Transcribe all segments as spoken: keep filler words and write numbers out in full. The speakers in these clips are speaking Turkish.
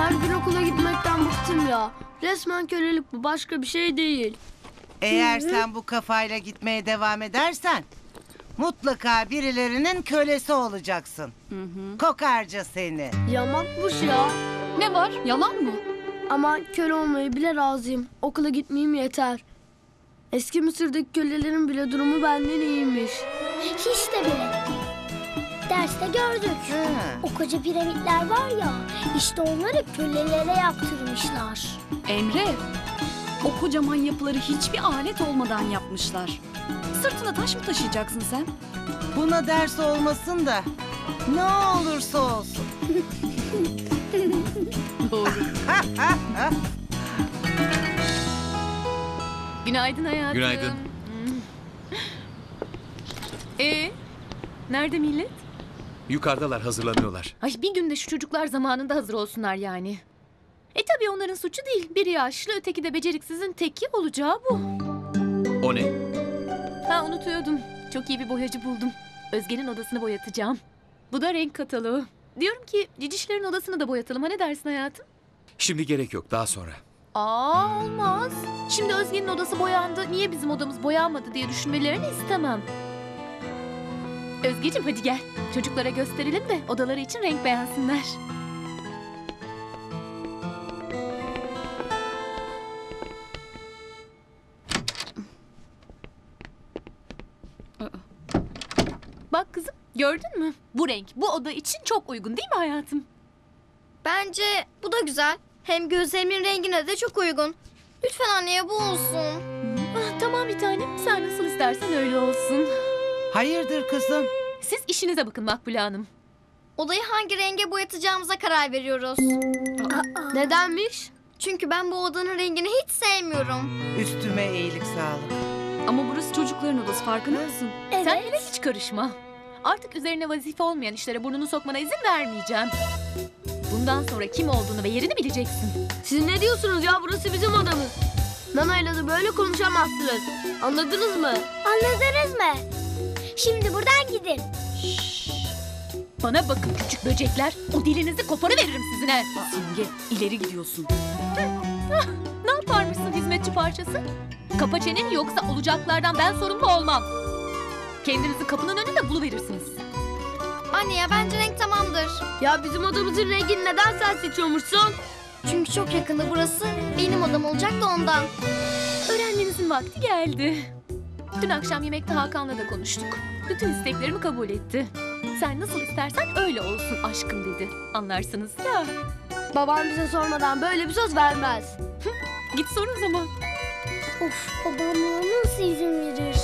Her gün okula gitmekten bıktım ya. Resmen kölelik bu, başka bir şey değil. Eğer sen bu kafayla gitmeye devam edersen mutlaka birilerinin kölesi olacaksın. Hı hı. Kokarca seni. Yamakmış ya. Ne var? Yalan mı? Ama köle olmayı bile razıyım. Okula gitmeyeyim yeter. Eski Mısır'daki kölelerin bile durumu benden iyiymiş. Hiç de bile. Derste gördük. Ha. O koca piramitler var ya, işte onları kölelere yaptırmışlar. Emre, o kocaman yapıları hiçbir alet olmadan yapmışlar. Sırtına taş mı taşıyacaksın sen? Buna ders olmasın da ne olursa olsun. Doğru. Günaydın hayatım. Günaydın. Ee, nerede millet? Yukarıdalar, hazırlanıyorlar. Ay bir günde şu çocuklar zamanında hazır olsunlar yani. E tabii onların suçu değil. Biri yaşlı, öteki de beceriksizin teki, olacağı bu. O ne? Ha, unutuyordum. Çok iyi bir boyacı buldum. Özge'nin odasını boyatacağım. Bu da renk kataloğu. Diyorum ki cicişlerin odasını da boyatalım. Ha, ne dersin hayatım? Şimdi gerek yok, daha sonra. Aa, olmaz. Şimdi Özge'nin odası boyandı, niye bizim odamız boyanmadı diye düşünmelerini istemem. Özgeciğim hadi gel. Çocuklara gösterelim de odaları için renk beğensinler. Bak kızım, gördün mü? Bu renk bu oda için çok uygun değil mi hayatım? Bence bu da güzel. Hem gözlerimin rengine de çok uygun. Lütfen anneye bu olsun. Ah, tamam bir tanem. Sen nasıl istersen öyle olsun. Hayırdır kızım? Siz işinize bakın Makbule Hanım. Odayı hangi renge boyatacağımıza karar veriyoruz. Nedenmiş? Çünkü ben bu odanın rengini hiç sevmiyorum. Üstüme iyilik sağlık. Ama burası çocukların odası, farkında mısın? Evet. Sen hele hiç karışma. Artık üzerine vazife olmayan işlere burnunu sokmana izin vermeyeceğim. Bundan sonra kim olduğunu ve yerini bileceksin. Siz ne diyorsunuz ya, burası bizim odamız. Nana'yla da böyle konuşamazsınız. Anladınız mı? Anladınız mı? Şimdi buradan gidin. Bana bakın küçük böcekler. O dilinizi koparıveririm sizin he. Simge, ileri gidiyorsun. Ne yaparmışsın hizmetçi parçası? Kapa çeneni, yoksa olacaklardan ben sorumlu olmam. Kendinizi kapının önünde buluverirsiniz. Anne ya, bence renk tamamdır. Ya bizim odamızın rengini neden sen seçiyormuşsun? Çünkü çok yakında burası benim odam olacak da ondan. Öğrenmenizin vakti geldi. Dün akşam yemekte Hakan'la da konuştuk. Bütün isteklerimi kabul etti. Sen nasıl istersen öyle olsun aşkım dedi. Anlarsınız ya. Babam bize sormadan böyle bir söz vermez. Git sor o zaman. Of, babam buna nasıl izin verir?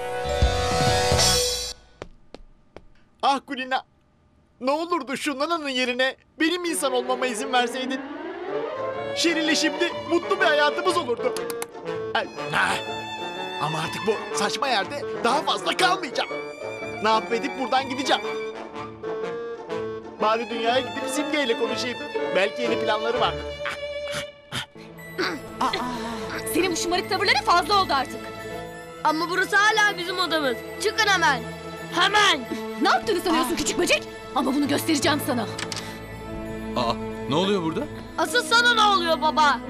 Ah Kulina, ne olurdu şu Nana'nın yerine benim insan olmama izin verseydin. Şirin'le şimdi mutlu bir hayatımız olurdu. Ay, ah. Ama artık bu saçma yerde daha fazla kalmayacağım. Ne yapıp edip buradan gideceğim. Bari dünyaya gidip Simge ile konuşayım. Belki yeni planları var. Senin bu şımarık tavırların fazla oldu artık. Ama burası hala bizim odamız. Çıkın hemen. Hemen. Ne yaptığını sanıyorsun küçük böcek? Ama bunu göstereceğim sana. Aa, ne oluyor burada? Asıl sana ne oluyor baba?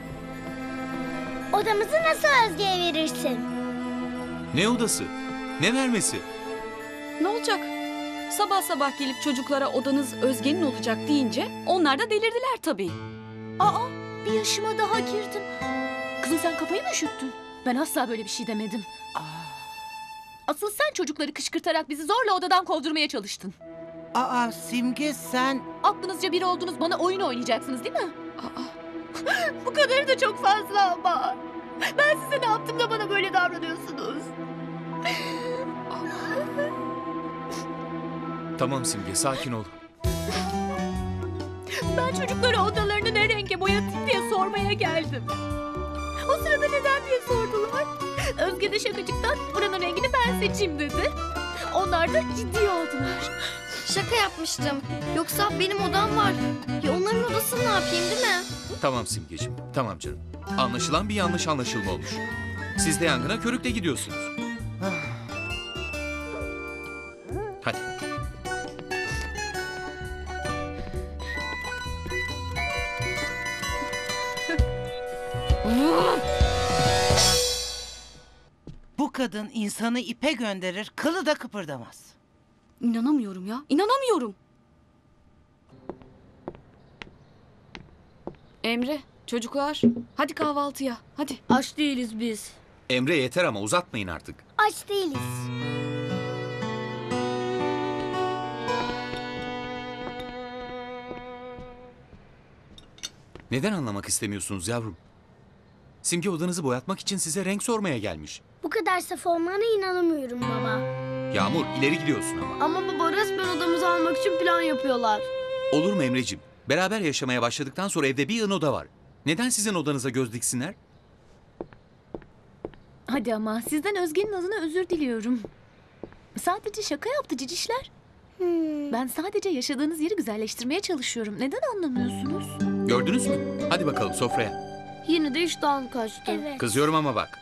Odamızı nasıl Özge'ye verirsin? Ne odası? Ne vermesi? Ne olacak? Sabah sabah gelip çocuklara odanız Özge'nin olacak deyince onlar da delirdiler tabii. Aa, bir yaşıma daha girdim. Kızım sen kafayı mı üşüttün? Ben asla böyle bir şey demedim. Asıl sen çocukları kışkırtarak bizi zorla odadan kovdurmaya çalıştın. Aa Simge, sen... Aklınızca biri oldunuz, bana oyun oynayacaksınız değil mi? Aa, bu kadarı da çok fazla ama. Ben size ne yaptım da bana böyle davranıyorsunuz? Tamam Simge, sakin ol. Ben çocuklara odalarını ne renge boyatayım diye sormaya geldim. O sırada neden diye sordular. Özge de şakacıktan buranın rengini ben seçeyim dedi. Onlar da ciddi oldular. Şaka yapmıştım. Yoksa benim odam var. Ya onların odasını ne yapayım, değil mi? Tamam Simgeciğim, tamam canım. Anlaşılan bir yanlış anlaşılma olmuş. Siz de yangına körükle gidiyorsunuz. Hadi. Bu kadın insanı ipe gönderir, kılı da kıpırdamaz. İnanamıyorum ya. İnanamıyorum. Emre, çocuklar, hadi kahvaltıya. Hadi. Aç değiliz biz. Emre yeter ama uzatmayın artık. Aç değiliz. Neden anlamak istemiyorsunuz yavrum? Simge odanızı boyatmak için size renk sormaya gelmiş. Bu kadar saf olmana inanamıyorum baba. Yağmur ileri gidiyorsun ama. Ama baba resmen odamızı almak için plan yapıyorlar. Olur mu Emreciğim? Beraber yaşamaya başladıktan sonra evde bir yığın oda var. Neden sizin odanıza göz diksinler? Hadi ama sizden Özge'nin adına özür diliyorum. Sadece şaka yaptı cicişler. Hmm. Ben sadece yaşadığınız yeri güzelleştirmeye çalışıyorum. Neden anlamıyorsunuz? Gördünüz mü? Hadi bakalım sofraya. Yine de iştahım kaçtı. Evet. Kızıyorum ama bak.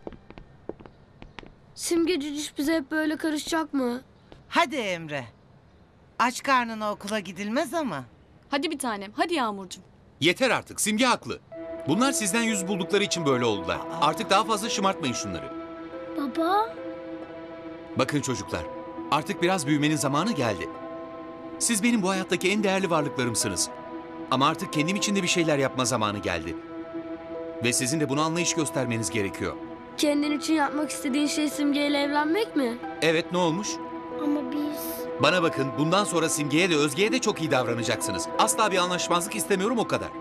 Simge ciciş bize hep böyle karışacak mı? Hadi Emre. Aç karnına okula gidilmez ama. Hadi bir tanem, hadi Yağmurcuğum. Yeter artık. Simge haklı. Bunlar sizden yüz buldukları için böyle oldular. Artık daha fazla şımartmayın şunları. Baba. Bakın çocuklar. Artık biraz büyümenin zamanı geldi. Siz benim bu hayattaki en değerli varlıklarımsınız. Ama artık kendim için de bir şeyler yapma zamanı geldi. Ve sizin de buna anlayış göstermeniz gerekiyor. Kendin için yapmak istediğin şey Simge ile evlenmek mi? Evet, ne olmuş? Ama biz... Bana bakın, bundan sonra Simge'ye de Özge'ye de çok iyi davranacaksınız. Asla bir anlaşmazlık istemiyorum, o kadar.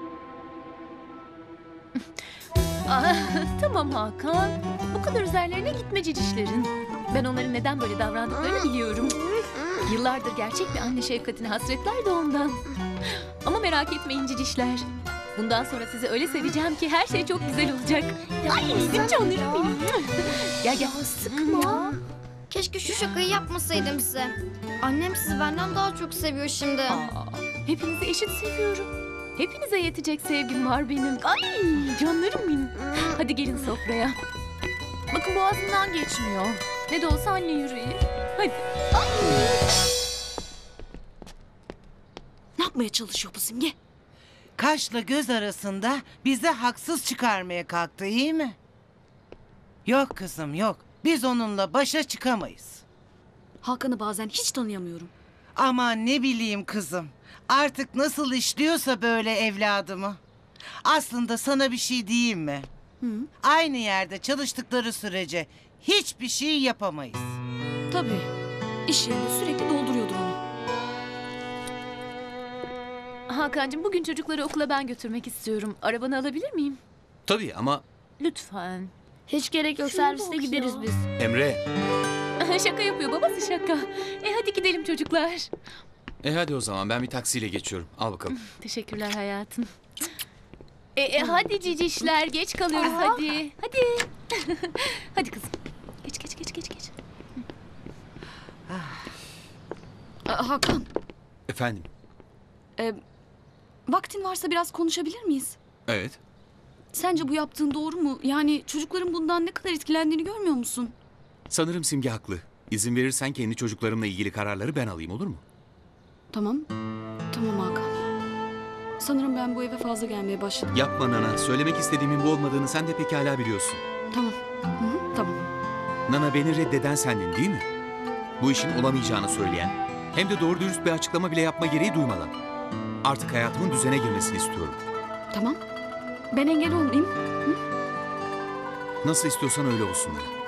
Aa, tamam Hakan. Bu kadar üzerlerine gitme cicişlerin. Ben onların neden böyle davrandıklarını biliyorum. Yıllardır gerçek bir anne şefkatine hasretler de ondan. Ama merak etmeyin cicişler. Bundan sonra sizi öyle seveceğim ki her şey çok güzel olacak. Ay bizim canlarım benim. Gel gel. Sıkma. Keşke şu şakayı yapmasaydım size. Annem sizi benden daha çok seviyor şimdi. Aa, hepinizi eşit seviyorum. Hepinize yetecek sevgim var benim. Ay canlarım benim. Hadi gelin sofraya. Bakın boğazımdan geçmiyor. Ne de olsa anne yüreği. Hadi. Ne yapmaya çalışıyor bu Simge? Kaşla göz arasında bizi haksız çıkarmaya kalktı, iyi mi? Yok kızım yok. Biz onunla başa çıkamayız. Hakan'ı bazen hiç tanıyamıyorum. Aman ne bileyim kızım. Artık nasıl işliyorsa böyle evladımı. Aslında sana bir şey diyeyim mi? Hı? Aynı yerde çalıştıkları sürece hiçbir şey yapamayız. Tabii. İş yerinde sürekli dolduruyordur onu. Hakan'cığım bugün çocukları okula ben götürmek istiyorum. Arabanı alabilir miyim? Tabii ama Lütfen. Hiç gerek yok, Şuna serviste bak gideriz ya. biz. Emre. Şaka yapıyor babası şaka. E hadi gidelim çocuklar. E hadi o zaman, ben bir taksiyle geçiyorum. Al bakalım. Teşekkürler hayatım. E, e, hadi cicişler geç kalıyoruz hadi. Hadi. Hadi kızım. Geç geç geç geç geç. Aa, Hakan, Efendim? e, vaktin varsa biraz konuşabilir miyiz? Evet. Sence bu yaptığın doğru mu? Yani çocukların bundan ne kadar etkilendiğini görmüyor musun? Sanırım Simge haklı. İzin verirsen kendi çocuklarımla ilgili kararları ben alayım, olur mu? Tamam. Tamam Hakan. Sanırım ben bu eve fazla gelmeye başladım. Yapma Nana. Söylemek istediğimin bu olmadığını sen de pekala biliyorsun. Tamam. Hı hı, tamam. Nana, beni reddeden sendin değil mi? Bu işin olamayacağını söyleyen, hem de doğru dürüst bir açıklama bile yapma gereği duymadan. Artık hayatımın düzene girmesini istiyorum. Tamam. Ben engel olmayayım. Nasıl istiyorsan öyle olsun Nana.